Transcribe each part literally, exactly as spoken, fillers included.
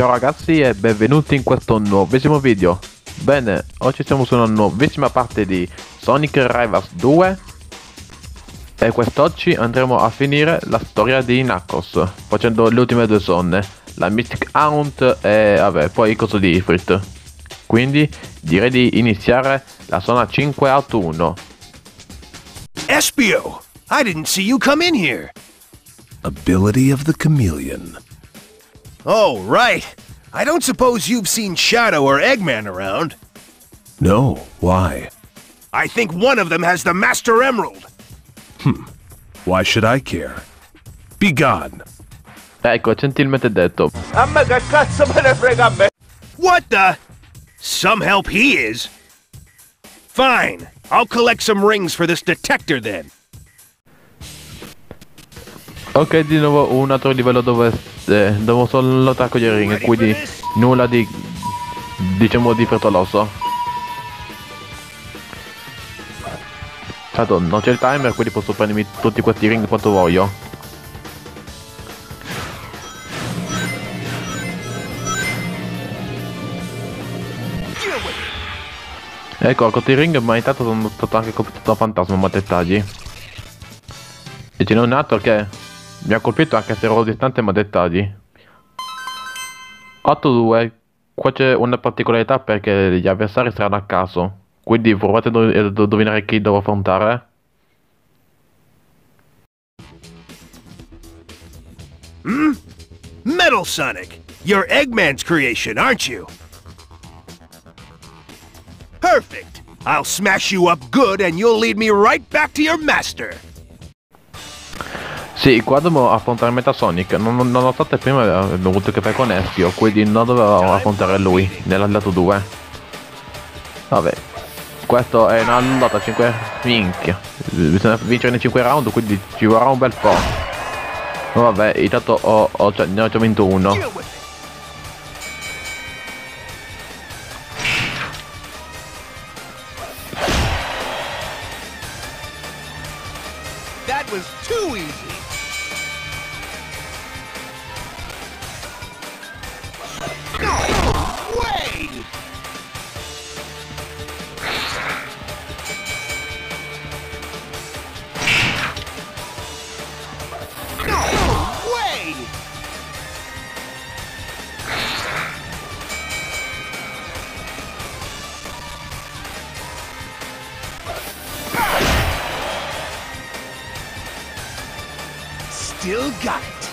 Ciao ragazzi e benvenuti in questo nuovissimo video. Bene, oggi siamo su una nuovissima parte di Sonic Rivals due e quest'oggi andremo a finire la storia di Knuckles facendo le ultime due zone, la Mystic Hunt e vabbè, poi il coso di Ifrit. Quindi direi di iniziare la zona cinque Act uno. Espio! I didn't see you come in here! Ability of the chameleon. Oh, right! I don't suppose you've seen Shadow or Eggman around? No, why? I think one of them has the Master Emerald! Hmm. Why should I care? Be gone! Ecco, gentilmente detto. A me che cazzo me ne frega a me? What the? Some help he is! Fine, I'll collect some rings for this detector then. Ok, di nuovo un altro livello dove eh, devo solo lottare con gli ring, quindi nulla di, diciamo, di frettoloso. Certo, non c'è il timer, quindi posso prendermi tutti questi ring quanto voglio. Ecco, con i ring ma intanto sono stato anche colpito da un fantasma, ma dettagli. E ce n'è un altro che mi ha colpito anche se ero distante, ma dettagli. Atto due. Qua c'è una particolarità perché gli avversari saranno a caso. Quindi provate a indovinare chi devo affrontare. Hmm? Metal Sonic! You're Eggman's creation, aren't you? Perfect! I'll smash you up good and you'll lead me right back to your master! Sì, qua devo affrontare Metasonic, non, nonostante prima avevo avuto a che fare con Espio, quindi non dovevo affrontare lui nell'alleato due. Vabbè, questo è una lotta a cinque minchia, bisogna vincere nei cinque round, quindi ci vorrà un bel po'. Vabbè, intanto ho, ho, cioè, ne ho già vinto uno. That was too easy! Still got it.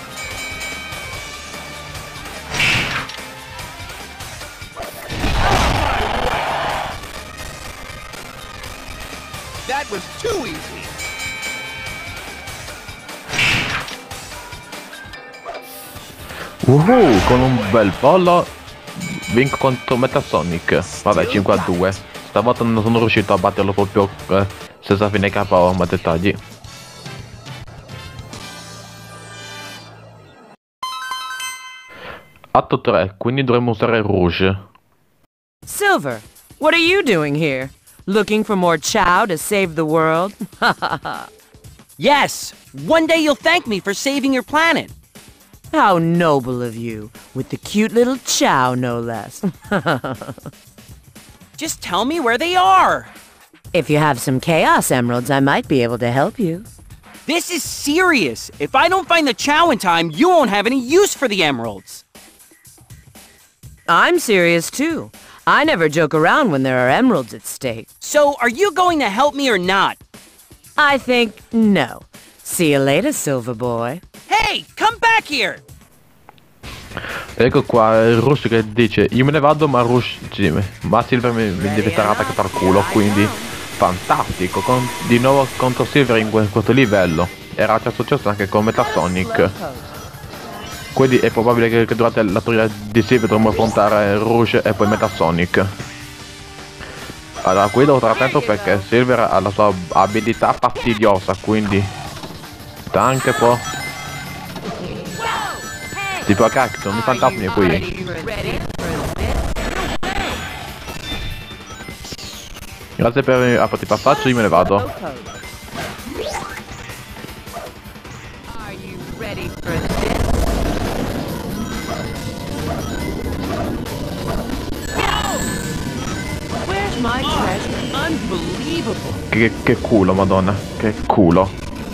That was too easy. Uhu, con un bel pollo vinco contro Metasonic. Vabbè, cinque a due. Stavolta non sono riuscito a batterlo proprio eh, senza fine K O, ma dettagli. Atto tre, quindi dovremmo usare Rouge. Silver, what are you doing here? Looking for more Chao to save the world? Yes! One day you'll thank me for saving your planet. How noble of you, with the cute little Chao, no less. Just tell me where they are. If you have some Chaos Emeralds, I might be able to help you. This is serious. If I don't find the Chao in time, you won't have any use for the emeralds. I'm serious too. I never joke around when there are emeralds at stake. So, are you going to help me or not? I think no. See you later, Silver Boy. Hey, come back here! Ecco qua il Rush che dice io me ne vado, ma Rush sì, ma Silver mi, mi deve stare attaccato al culo, quindi fantastico. Con, di nuovo contro Silver in questo livello. Era già successo anche con Metasonic. Quindi è probabile che, che durante la teoria di Silver dovremmo affrontare Rouge e poi Metasonic. Allora qui devo stare attento perché Silver ha la sua abilità fastidiosa, quindi sta anche può tipo a cacchio, sono i fantasmi qui. Grazie per averti passaggio, io me ne vado. my treasure. Unbelievable. Che, che culo, madonna. Che culo.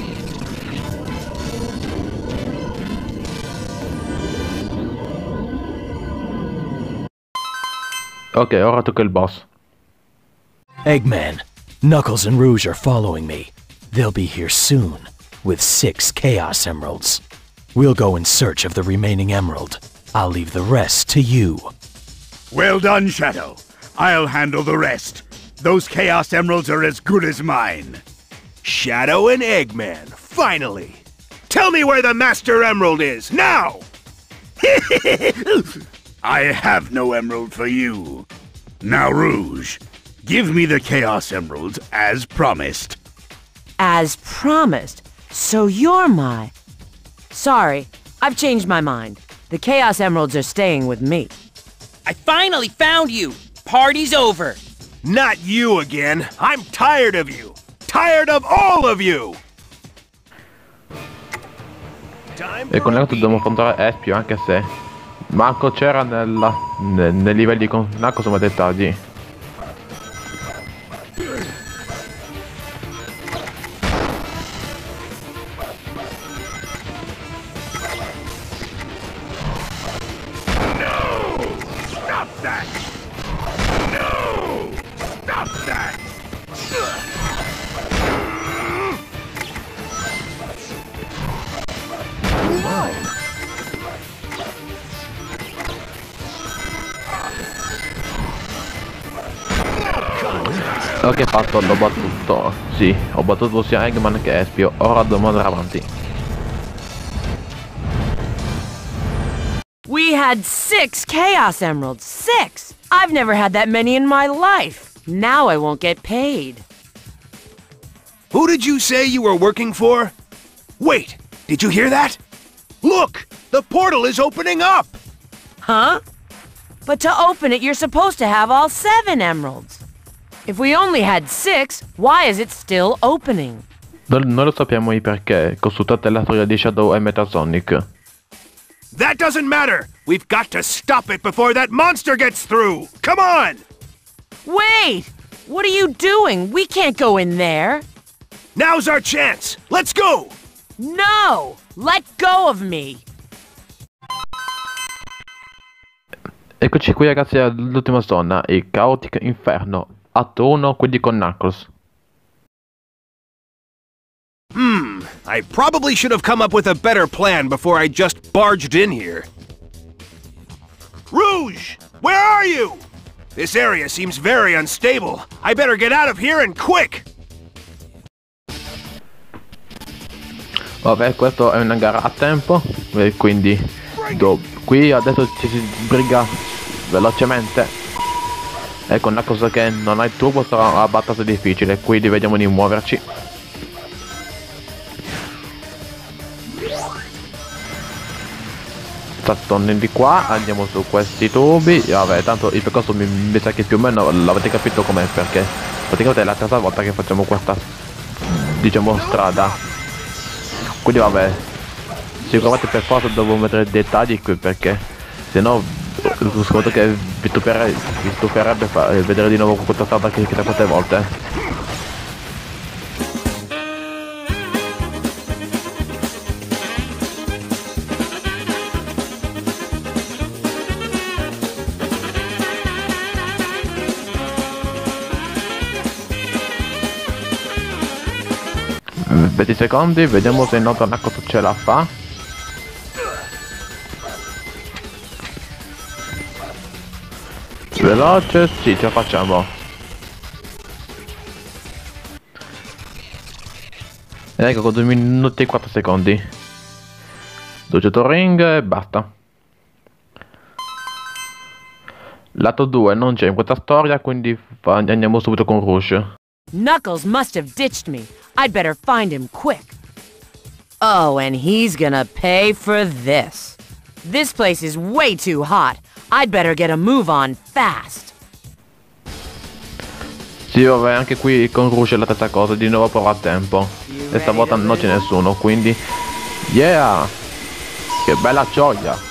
Ok, ora tocca il boss. Eggman, Knuckles and Rouge are following me. They'll be here soon, with six Chaos Emeralds. We'll go in search of the remaining emerald. I'll leave the rest to you. Well done, Shadow. I'll handle the rest. Those Chaos Emeralds are as good as mine. Shadow and Eggman, finally! Tell me where the Master Emerald is, now! I have no emerald for you. Now, Rouge, give me the Chaos Emeralds as promised. As promised. So you're my... Sorry, I've changed my mind. The Chaos Emeralds are staying with me. I finally found you! Party's over! Not you again! I'm tired of you! Tired of all of you! E con l'altro dobbiamo affrontare Espio, anche se manco c'era nella, ne, nei livelli con Nako sono dettagli. Ok, fatto, l'ho battuto. Sì, ho battuto sia Eggman che Espio. Ora dobbiamo andare avanti. We had six Chaos Emeralds. Six! I've never had that many in my life. Now I won't get paid. Who did you say you were working for? Wait, did you hear that? Look! The portal is opening up! Huh? But to open it, you're supposed to have all seven emeralds. If we only had six, why is it still opening? Non, non lo sappiamo il perché. Consultate la storia di Shadow e Metasonic. That doesn't matter! We've got to stop it before that monster gets through! Come on! Wait! What are you doing? We can't go in there. Now's our chance! Let's go! No! Let go of me! Eccoci qui ragazzi all'ultima zona, il Chaotic Inferno. Atto uno, quindi con Knuckles. Hmm, I probably should have come up with a better plan before I just barged in here. Rouge! Where are you? This area seems very unstable. I better get out of here and quick! Vabbè, questo è una gara a tempo, e quindi do, qui adesso ci si sbriga velocemente. Ecco, una cosa che non ha il turbo sarà abbastanza difficile, quindi vediamo di muoverci. Torniamo di qua, andiamo su questi tubi. Vabbè, tanto il percorso mi, mi sa che più o meno l'avete capito com'è, perché praticamente è la terza volta che facciamo questa, diciamo, strada. Quindi vabbè, sicuramente per forza devo mettere dettagli qui, perché se no secondo che vi stupirebbe, vi stupirebbe vedere di nuovo questa strada che chissà quante volte. venti secondi, vediamo se il nostro Nako ce la fa. Veloce, sì, ce la facciamo. Ed ecco, con due minuti e quattro secondi. Dogeto ring e basta. Lato due non c'è in questa storia, quindi andiamo subito con Rouge. Knuckles must have ditched me. I'd better find him quick. Oh, and he's gonna pay for this. This place is way too hot. I'd better get a move on fast. Sì, vabbè, anche qui con Rouge è la stessa cosa, di nuovo prova a tempo. E stavolta non c'è nessuno, quindi... Yeah! Che bella gioia!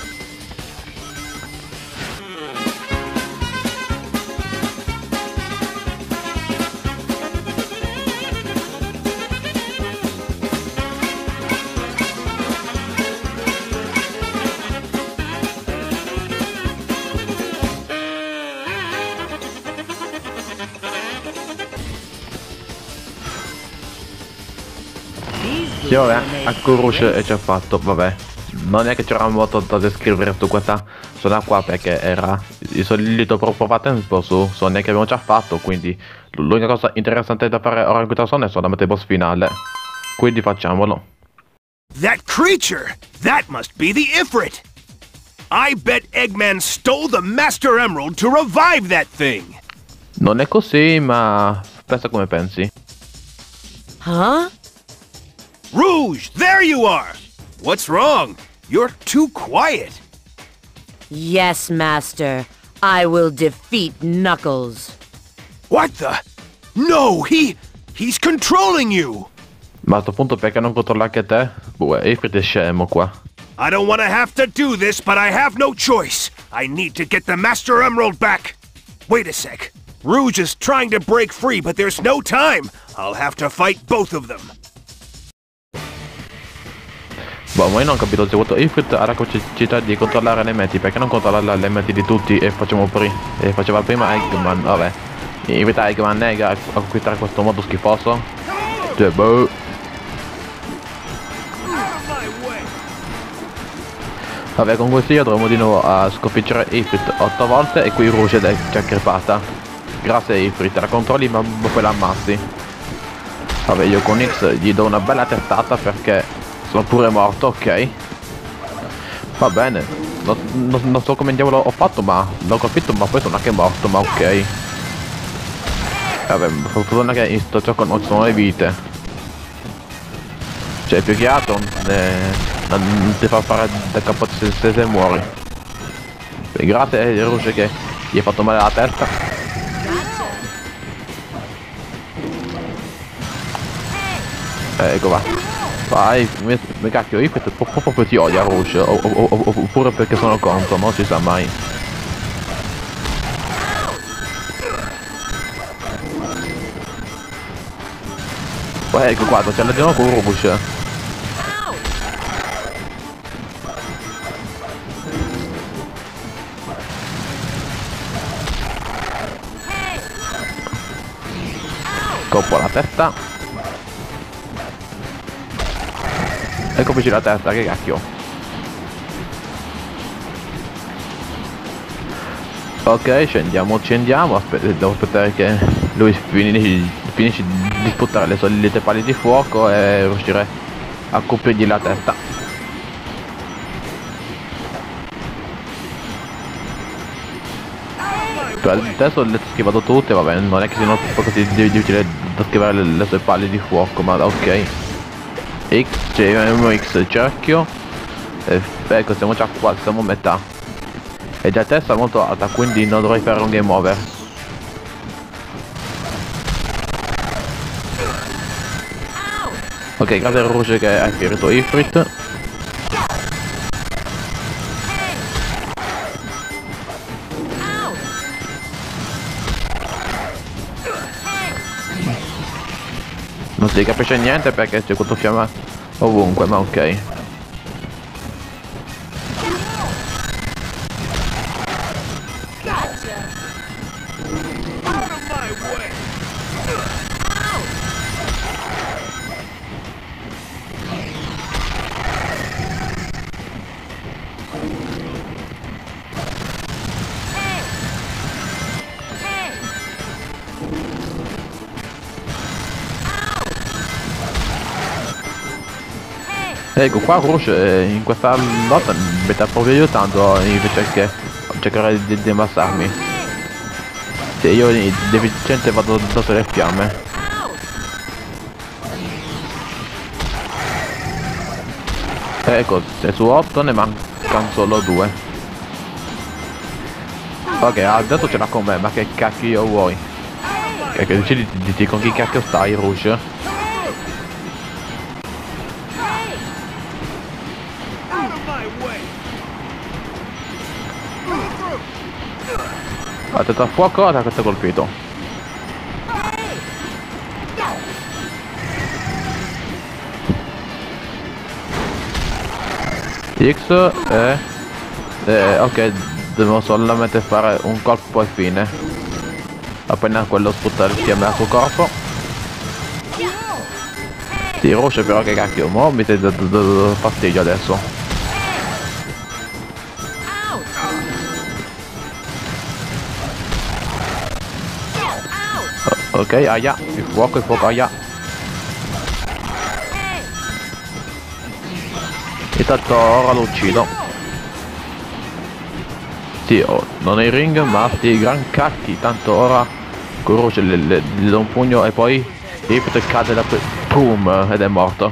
Sì, vabbè, ecco Rouge è già fatto, vabbè. Non è che c'era molto da descrivere su questa zona qua perché era il solito proprio tempo su zone che abbiamo già fatto, quindi l'unica cosa interessante da fare ora in questa zona è solamente il boss finale. Quindi facciamolo. That creature! That must be the Ifrit! I bet Eggman stole the Master Emerald to revive that thing! Non è così, ma pensa come pensi. Huh? Rouge, there you are! What's wrong? You're too quiet. Yes, Master. I will defeat Knuckles. What the? No, he... he's controlling you! Ma a sto punto perché non controlla anche te? Boh, Ifrit è scemo qua. I don't want to have to do this, but I have no choice. I need to get the Master Emerald back. Wait a sec. Rouge is trying to break free, but there's no time. I'll have to fight both of them. Boh, ma io non ho capito se questo Ifrit ha la capacità di controllare le menti, perché non controlla le menti di tutti e facciamo pri e faceva prima Eggman, vabbè. Invita Eggman nega a conquistare questo modo schifoso. Cioè, boh. Vabbè, con questo io dovremo di nuovo a sconfiggere Ifrit otto volte e qui Rouge è già crepata. Grazie Ifrit, la controlli ma poi la ammassi. Vabbè, io con X gli do una bella testata perché sono pure morto, ok. Va bene. Non, non, non so come diavolo ho fatto, ma l'ho colpito, ma poi sono anche morto, ma ok. Vabbè, fortuna che in sto gioco non ci sono le vite. Cioè, più che altro eh, non ti fa fare da capo se, se, se muori. E grazie a Rouge che gli hai fatto male alla testa. Ecco va. Vai, mi, mi cacchio, io proprio ti odia Rouge, o, o, o, oppure perché sono contro, non si sa mai. Poi ecco qua, c'è la di nuovo con Rouge. Coppo la testa. Eccoci la testa, che cacchio. Ok, scendiamo, scendiamo, aspetta, devo aspettare che lui finisce, finisce di sputtare le solite palle di fuoco e riuscire a coprirgli la testa. Adesso le ho schivato tutte, vabbè, non è che siano così difficile da schivare le, le sue palle di fuoco, ma ok. X, cioè X cerchio. E ecco, siamo già qua, siamo a metà. E già testa molto alta, quindi non dovrei fare un game over. Ok, grazie a Rouge che ha ferito Ifrit. Non si capisce niente perché c'è questo fiamma ovunque, ma ok. Ecco qua Rouge in questa lotta mi sta proprio aiutando invece che cercare di, di ammassarmi. Cioè io deficiente vado sotto le fiamme. Ecco, se su otto ne mancano solo due. Ok, adesso ce l'ha con me, ma che cacchio vuoi? E che decidi di, di con chi cacchio stai Rouge? Ha dato a fuoco, ha colpito. X e... Eh, ok, devo solamente fare un colpo e fine. Appena quello sputta il fiamme al suo corpo. Sì, Rouge però che cacchio, mo mi stai dando fastidio adesso. Ok, aia, il fuoco, il fuoco, aia. Intanto ora lo uccido. Sì, oh, non è il ring, ma sti gran cacchi. Tanto ora con Rouge le, le, le do un pugno e poi Hip cade da boom ed è morto.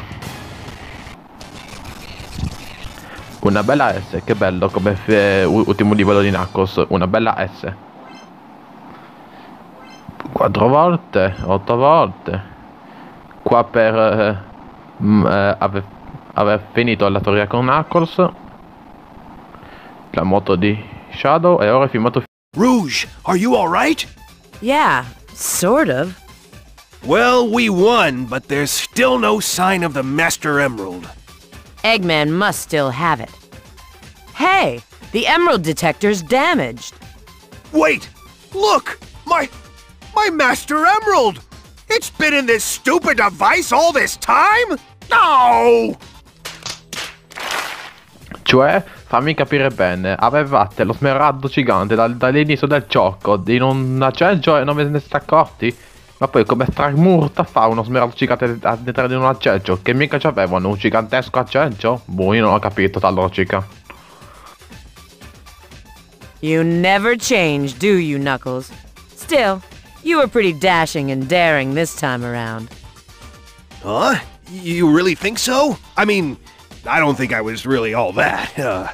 Una bella S, che bello come f ultimo livello di Knuckles, una bella S. Quattro volte, otto volte. Qua per eh, mh, eh, aver, aver finito la storia con Knuckles. La moto di Shadow e ora è filmato. Rouge, are you alright? Yeah, sort of. Well, we won, but there's still no sign of the Master Emerald. Eggman must still have it. Hey, the emerald detector's damaged. Wait! Look! My... my Master Emerald! It's been in this stupid device all this time? No! Cioè, fammi capire bene, avevate lo smeraldo gigante dal, dall'inizio del gioco in un aggeggio e non ve ne siete accorti? Ma poi come stramurta fa uno smeraldo gigante all'interno di un aggeggio? Che mica ci avevano un gigantesco aggeggio? Boh, io non ho capito la logica. You never change, do you, Knuckles? Still, you were pretty dashing and daring this time around. Huh? You really think so? I mean, I don't think I was really all that. Uh...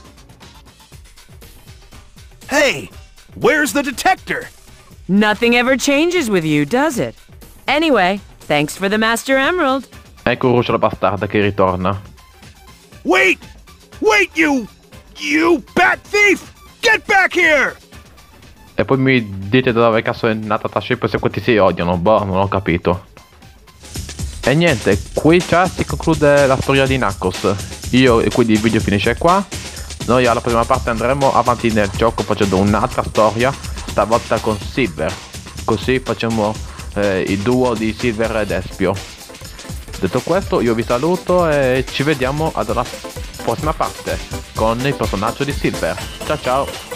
Hey, where's the detector? Nothing ever changes with you, does it? Anyway, thanks for the Master Emerald. Ecco Rouge la bastarda che ritorna. Wait! Wait, you... you bat thief! Get back here! E poi mi dite dove cazzo è nata Taship se questi si odiano, boh, non ho capito. E niente, qui già si conclude la storia di Knuckles. Io, e quindi il video finisce qua. Noi alla prossima parte andremo avanti nel gioco facendo un'altra storia, stavolta con Silver. Così facciamo eh, il duo di Silver ed Espio. Detto questo, io vi saluto e ci vediamo alla prossima parte con il personaggio di Silver. Ciao ciao!